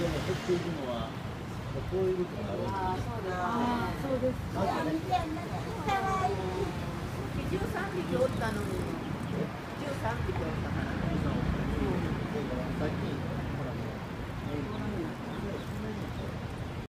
どんどん減っていくのはこういうことになるんですね。 そうです。13匹おったのに。